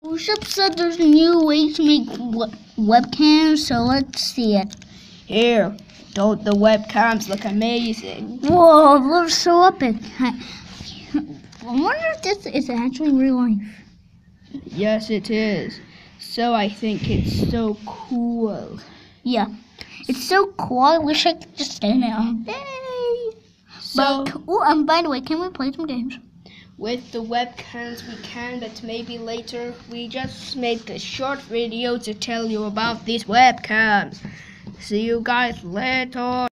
Bishop said there's a new way to make webcams, so let's see it. Here, don't the webcams look amazing? Whoa, they're so epic. I wonder if this is actually real life. Yes, it is. So I think it's so cool. Yeah, it's so cool. I wish I could just stand there all day. So, And by the way, can we play some games? with the webcams we can, but maybe later. We just made a short video to tell you about these webcams. See you guys later.